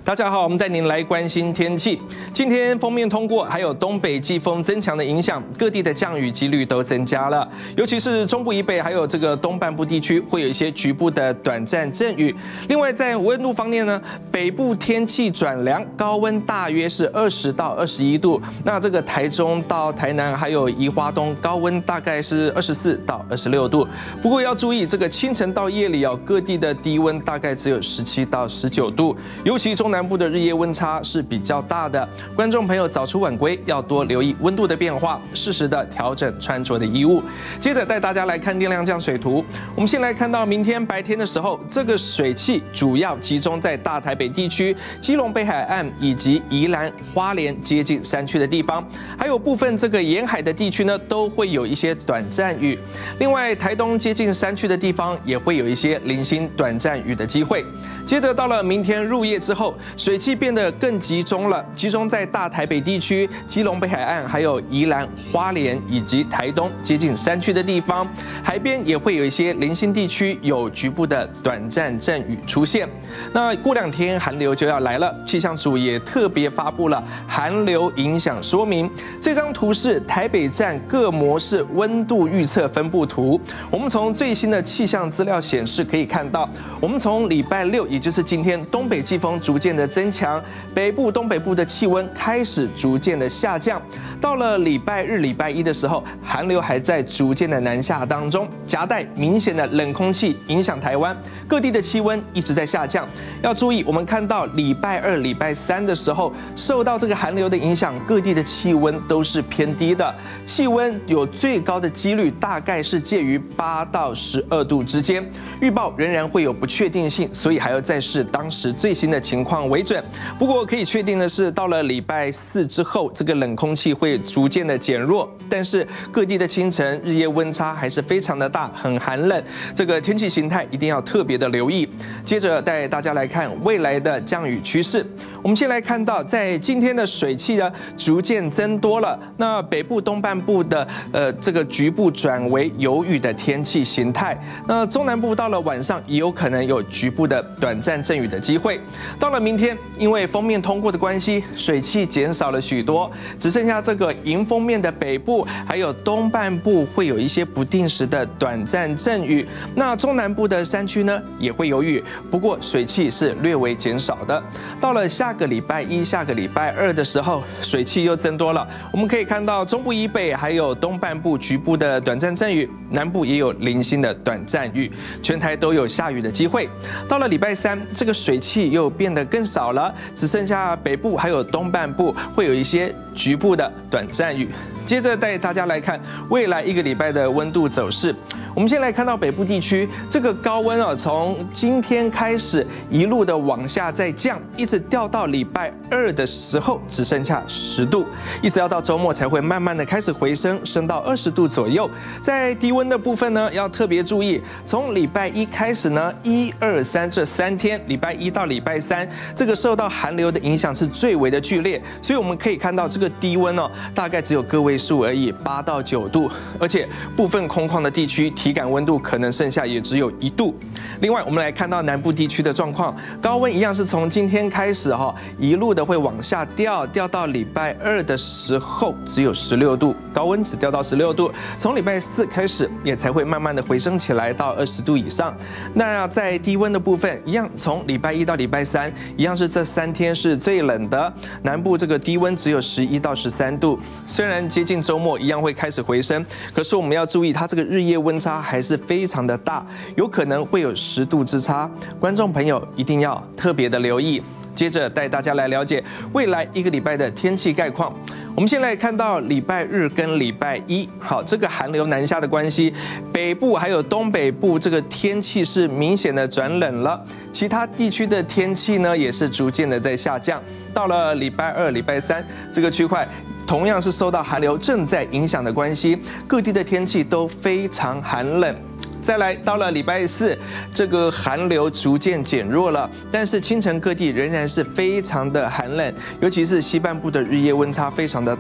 大家好，我们带您来关心天气。今天锋面通过，还有东北季风增强的影响，各地的降雨几率都增加了。尤其是中部以北，还有这个东半部地区，会有一些局部的短暂阵雨。另外，在温度方面呢，北部天气转凉，高温大约是20到21度。那这个台中到台南，还有宜花东，高温大概是24到26度。不过要注意，这个清晨到夜里各地的低温大概只有17到19度，尤其中南部的日夜温差是比较大的，观众朋友早出晚归要多留意温度的变化，适时的调整穿着的衣物。接着带大家来看电量降水图，我们先来看到明天白天的时候，这个水汽主要集中在大台北地区、基隆北海岸以及宜兰花莲接近山区的地方，还有部分这个沿海的地区呢，都会有一些短暂雨。另外，台东接近山区的地方也会有一些零星短暂雨的机会。接着到了明天入夜之后，水汽变得更集中了，集中在大台北地区、基隆北海岸，还有宜兰花莲以及台东接近山区的地方，海边也会有一些零星地区有局部的短暂阵雨出现。那过2天寒流就要来了，气象署也特别发布了寒流影响说明。这张图是台北站各模式温度预测分布图。我们从最新的气象资料显示可以看到，我们从礼拜6，也就是今天，东北季风逐渐的增强，北部、东北部的气温开始逐渐的下降。到了礼拜日、礼拜一的时候，寒流还在逐渐的南下当中，夹带明显的冷空气影响台湾，各地的气温一直在下降。要注意，我们看到礼拜2、礼拜3的时候，受到这个寒流的影响，各地的气温都是偏低的，气温有最高的几率大概是介于8到12度之间。预报仍然会有不确定性，所以还要再视当时最新的情况为准。不过可以确定的是，到了礼拜4之后，这个冷空气会逐渐的减弱，但是各地的清晨日夜温差还是非常的大，很寒冷。这个天气形态一定要特别的留意。接着带大家来看未来的降雨趋势。我们先来看到，在今天的水汽呢逐渐增多了，那北部东半部的这个局部转为有雨的天气形态。那中南部到了晚上也有可能有局部的短暂阵雨的机会。到了明天，因为锋面通过的关系，水汽减少了许多，只剩下这个迎风面的北部还有东半部会有一些不定时的短暂阵雨。那中南部的山区呢也会有雨，不过水汽是略微减少的。到了下个礼拜1、下个礼拜2的时候，水汽又增多了。我们可以看到中部以北还有东半部局部的短暂阵雨，南部也有零星的短暂雨，全台都有下雨的机会。到了礼拜3，这个水汽又变得更少了，只剩下北部还有东半部会有一些局部的短暂雨。接着带大家来看未来1个礼拜的温度走势。我们先来看到北部地区，这个高温从今天开始一路的往下再降，一直掉到礼拜2的时候只剩下10度，一直要到周末才会慢慢的开始回升，升到20度左右。在低温的部分呢，要特别注意，从礼拜1开始呢，1、2、3这3天，礼拜1到礼拜3，这个受到寒流的影响是最为的剧烈，所以我们可以看到这个低温大概只有个位数而已，8到9度，而且部分空旷的地区体感温度可能剩下也只有1度。另外，我们来看到南部地区的状况，高温一样是从今天开始一路的会往下掉，掉到礼拜2的时候只有16度，高温只掉到16度。从礼拜4开始也才会慢慢的回升起来到20度以上。那在低温的部分一样，从礼拜1到礼拜3一样是这3天是最冷的，南部这个低温只有11到13度。虽然接近周末一样会开始回升，可是我们要注意它这个日夜温差还是非常的大，有可能会有10度之差，观众朋友一定要特别的留意。接着带大家来了解未来1个礼拜的天气概况。我们先来看到礼拜日跟礼拜1，好，这个寒流南下的关系，北部还有东北部这个天气是明显的转冷了，其他地区的天气呢也是逐渐的在下降。到了礼拜2、礼拜3这个区块，同样是受到寒流正在影响的关系，各地的天气都非常寒冷。再来到了礼拜4，这个寒流逐渐减弱了，但是清晨各地仍然是非常的寒冷，尤其是西半部的日夜温差非常的大。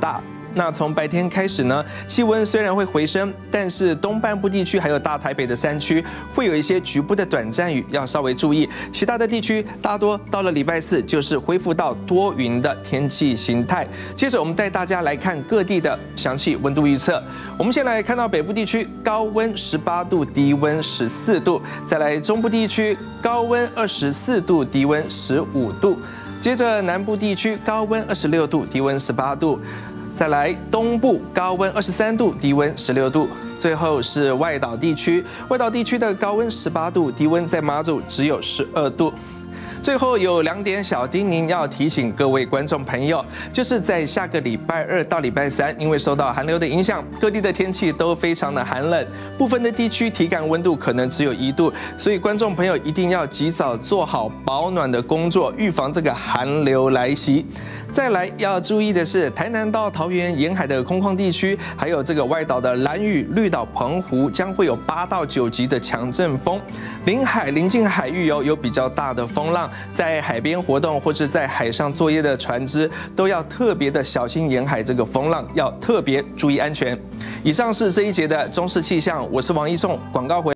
那从白天开始呢，气温虽然会回升，但是东半部地区还有大台北的山区会有一些局部的短暂雨，要稍微注意。其他的地区大多到了礼拜四就是恢复到多云的天气形态。接着我们带大家来看各地的详细温度预测。我们先来看到北部地区高温18度，低温14度；再来中部地区高温24度，低温15度；接着南部地区高温26度，低温18度；再来东部高温23度，低温16度；最后是外岛地区，外岛地区的高温18度，低温在马祖只有12度。最后有2点小叮咛要提醒各位观众朋友，就是在下个礼拜2到礼拜3，因为受到寒流的影响，各地的天气都非常的寒冷，部分的地区体感温度可能只有1度，所以观众朋友一定要及早做好保暖的工作，预防这个寒流来袭。再来要注意的是，台南到桃园沿海的空旷地区，还有这个外岛的兰屿、绿岛、澎湖，将会有8到9级的强阵风。临近海域有比较大的风浪，在海边活动或是在海上作业的船只，都要特别的小心沿海这个风浪，要特别注意安全。以上是这一节的中视气象，我是王一颂，广告回。